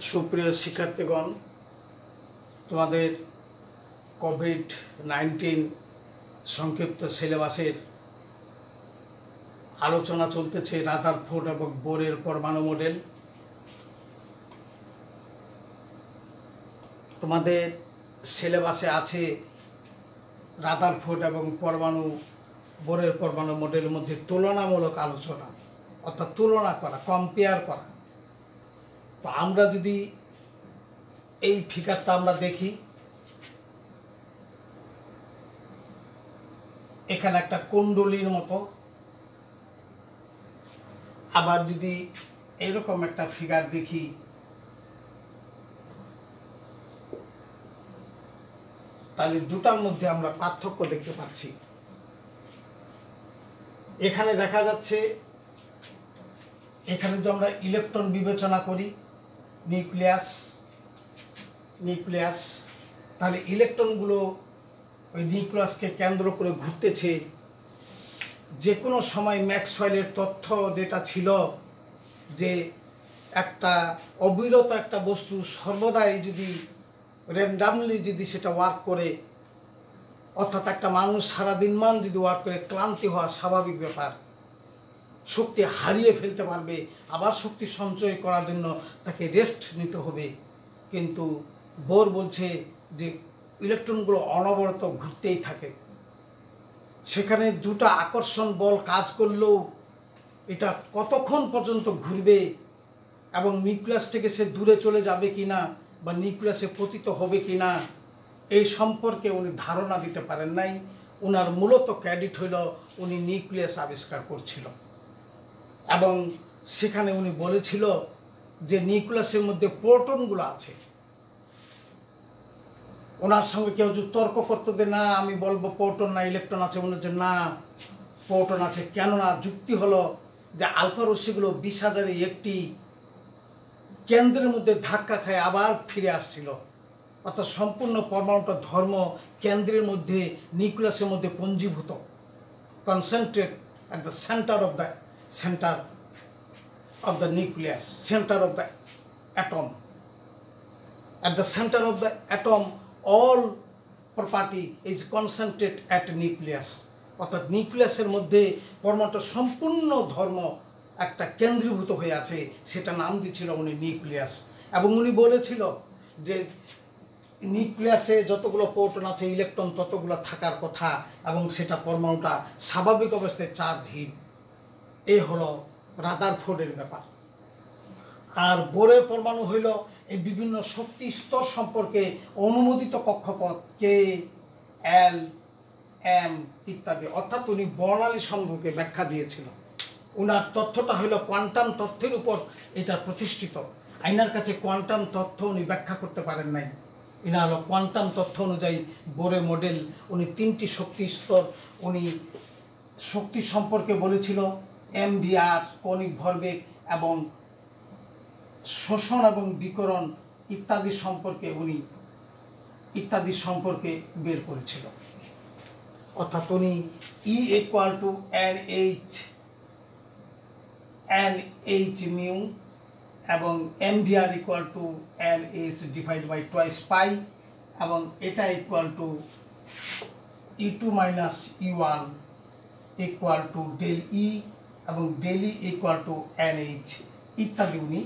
সুপ্রিয় শিক্ষার্থীগণ, তোমাদের কোভিড-19 সংক্ষিপ্ত সিলেবাসের আলোচনা চলতেছে রাদারফোর্ড এবং বোরের পরমাণু মডেল। তোমাদের সিলেবাসে আছে রাদারফোর্ড এবং বোরের পরমাণু মডেলের মধ্যে তুলনামূলক আলোচনা, অর্থাৎ তুলনা করা, কম্পেয়ার করা। তো আমরা যদি এই ফিগারটা আমরা দেখি, এখানে একটা কুণ্ডলীর মতো, আবার যদি এরকম একটা ফিগার দেখি, তাহলে দুটার মধ্যে আমরা পার্থক্য দেখতে পাচ্ছি। এখানে দেখা যাচ্ছে, এখানে যদি আমরা ইলেকট্রন বিবেচনা করি, নিউক্লিয়াস, তাহলে ইলেকট্রনগুলো ওই নিউক্লিয়াসকে কেন্দ্র করে ঘুরতেছে। যে কোনো সময় ম্যাক্সওয়েলের তথ্য যেটা ছিল যে একটা অবিরত একটা বস্তু সর্বদাই যদি র্যান্ডামলি যদি সেটা ওয়ার্ক করে, অর্থাৎ একটা মানুষ সারাদিনমান যদি ওয়ার্ক করে ক্লান্তি হওয়া স্বাভাবিক ব্যাপার, শক্তি হারিয়ে ফেলতে পারবে, আবার শক্তি সঞ্চয় করার জন্য তাকে রেস্ট নিতে হবে। কিন্তু বোর বলছে যে ইলেকট্রনগুলো অনবরত ঘুরতেই থাকে। সেখানে দুটো আকর্ষণ বল কাজ করলেও এটা কতক্ষণ পর্যন্ত ঘুরবে এবং নিউক্লিয়াস থেকে সে দূরে চলে যাবে কিনা বা নিউক্লিয়াসে পতিত হবে কিনা, এই সম্পর্কে উনি ধারণা দিতে পারেন নাই। ওনার মূলত ক্রেডিট হইল উনি নিউক্লিয়াস আবিষ্কার করছিল এবং সেখানে উনি বলেছিল যে নিউক্লিয়াসের মধ্যে প্রোটনগুলো আছে। ওনার সঙ্গে কেউ যদি তর্ক করতে দে, না আমি বলবো প্রোটন না ইলেকট্রন আছে, মনে হচ্ছে না প্রোটন আছে। কেননা যুক্তি হলো যে আলফা রশ্মিগুলো 20,000-এ একটি কেন্দ্রের মধ্যে ধাক্কা খায় আবার ফিরে আসছিল, অর্থাৎ সম্পূর্ণ পরমাণুটা ধর্ম কেন্দ্রের মধ্যে নিউক্লিয়াসের মধ্যে পঞ্জীভূত, concentrate at the centre of the nucleus, center of the atom. At the center of the atom, all property is concentrated at nucleus. অর্থাৎ নিউক্লিয়াসের মধ্যে পরমাণুটা সম্পূর্ণ ধর্ম একটা কেন্দ্রীভূত হয়ে আছে, সেটা নাম দিয়েছিল উনি নিউক্লিয়াস। এবং উনি বলেছিল যে নিউক্লিয়াসে যতগুলো প্রোটন আছে, ইলেকট্রন ততগুলো থাকার কথা, এবং সেটা পরমাণুটা স্বাভাবিক অবস্থায় চার্জহীন। এই হলো রাদারফোর্ডের ব্যাপার। আর বোরের পরমাণু হইল এই বিভিন্ন শক্তি স্তর সম্পর্কে অনুমোদিত কক্ষপথ কে, এল, এম ইত্যাদি, অর্থাৎ উনি বর্ণালী সম্পর্কে ব্যাখ্যা দিয়েছিল। ওনার তথ্যটা হইল কোয়ান্টাম তথ্যের উপর এটা প্রতিষ্ঠিত। আইনার কাছে কোয়ান্টাম তথ্য উনি ব্যাখ্যা করতে পারেন নাই। ইনা হলো কোয়ান্টাম তথ্য অনুযায়ী বোরের মডেল। উনি 3টি শক্তি স্তর উনি শক্তি সম্পর্কে বলেছিল, এমভিআর, কৌণিক ভরবেগ এবং শোষণ এবং বিকিরণ ইত্যাদি সম্পর্কে বের করেছিল। অর্থাৎ উনি E = NH এবং এমভিআর = NH divided by 2π, এবং এটা = E2 - E1 = ΔE এবং ΔE = NH ইত্যাদি উনি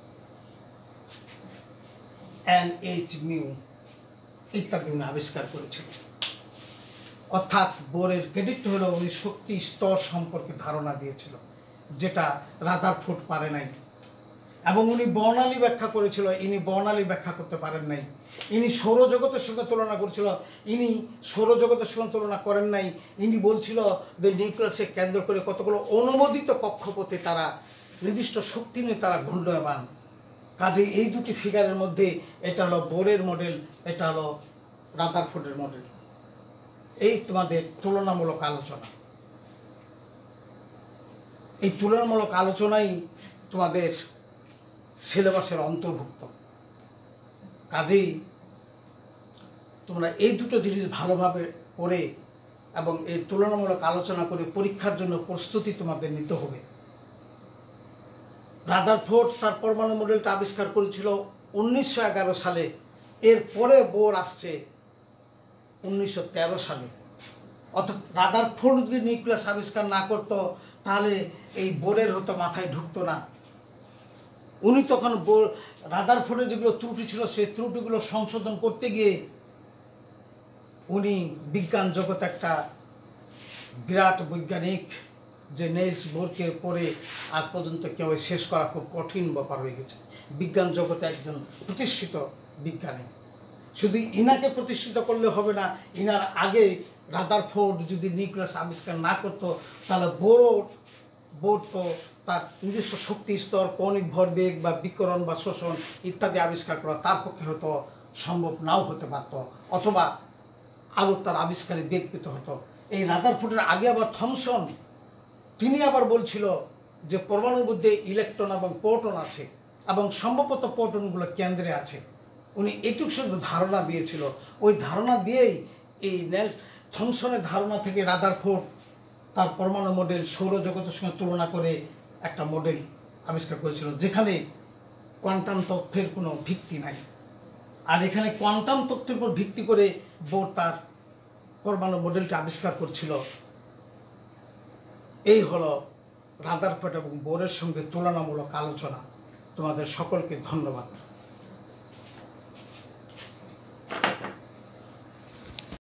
NHμ ইত্যাদি উনি আবিষ্কার করেছিল। অর্থাৎ বোরের ক্রেডিট হলো উনি শক্তি স্তর সম্পর্কে ধারণা দিয়েছিল, যেটা রাদারফোর্ড পারে নাই। এবং উনি বর্ণালী ব্যাখ্যা করেছিল, ইনি বর্ণালী ব্যাখ্যা করতে পারেন নাই। ইনি সৌরজগতের সঙ্গে তুলনা করেছিল, ইনি সৌরজগতের সঙ্গে তুলনা করেন নাই। ইনি বলছিল যে নিউক্লিয়াসকে কেন্দ্র করে কতগুলো অনুমোদিত কক্ষপথে তারা নির্দিষ্ট শক্তি নিয়ে তারা ঘূর্ণয়মান। কাজে এই দুটি ফিগারের মধ্যে এটা হলো বোরের মডেল, এটা হলো রাদারফোর্ডের মডেল। এই তোমাদের তুলনামূলক আলোচনা। এই তুলনামূলক আলোচনাই তোমাদের সিলেবাসের অন্তর্ভুক্ত। কাজেই তোমরা এই দুটো জিনিস ভালোভাবে পড়ে এবং এর তুলনামূলক আলোচনা করে পরীক্ষার জন্য প্রস্তুতি তোমাদের নিতে হবে। রাদারফোর্ড তার পরমাণু মডেলটা আবিষ্কার করেছিল 1911 সালে, এরপরে বোর আসছে 1913 সালে। অর্থাৎ রাদারফোর্ড যদি নিউক্লিয়াস আবিষ্কার না করতো তাহলে এই বোরের হতো মাথায় ঢুকতো না। উনি তখন রাদারফোর্ডের যেগুলো ত্রুটি ছিল সেই ত্রুটিগুলো সংশোধন করতে গিয়ে উনি বিজ্ঞান জগতে একটা বিরাট বৈজ্ঞানিক, যে নেলস বোরকে পড়ে আজ পর্যন্ত কেউ শেষ করা খুব কঠিন ব্যাপার হয়ে গেছে। বিজ্ঞান জগতে একজন প্রতিষ্ঠিত বিজ্ঞানী। শুধু ইনাকে প্রতিষ্ঠিত করলে হবে না, ইনার আগে রাদারফোর্ড যদি নিউক্লিয়াস আবিষ্কার না করতো তাহলে বোর তো তার নিজস্ব শক্তি স্তর, কৌণিক ভরবেগ বা বিকিরণ বা শোষণ ইত্যাদি আবিষ্কার করা তার পক্ষে হয়তো সম্ভব নাও হতে পারত, অথবা আলো তার আবিষ্কারে বেগ পেতে হতো। এই রাদারফোর্ডের আগে আবার থমসন, তিনি আবার বলছিল যে পরমাণুর মধ্যে ইলেকট্রন এবং প্রোটন আছে এবং সম্ভবত প্রোটনগুলো কেন্দ্রে আছে। উনি এটুকু শুধু ধারণা দিয়েছিল। ওই ধারণা দিয়েই এই থমসনের ধারণা থেকে রাদারফোর্ড তার পরমাণু মডেল সৌরজগতের সঙ্গে তুলনা করে একটা মডেল আবিষ্কার করেছিল, যেখানে কোয়ান্টাম তথ্যের কোনো ভিত্তি নাই। আর এখানে কোয়ান্টাম তথ্যের উপর ভিত্তি করে বোর তার পরমাণু মডেলটা আবিষ্কার করছিল। এই হলো রাদারফোর্ড এবং বোরের সঙ্গে তুলনামূলক আলোচনা। তোমাদের সকলকে ধন্যবাদ।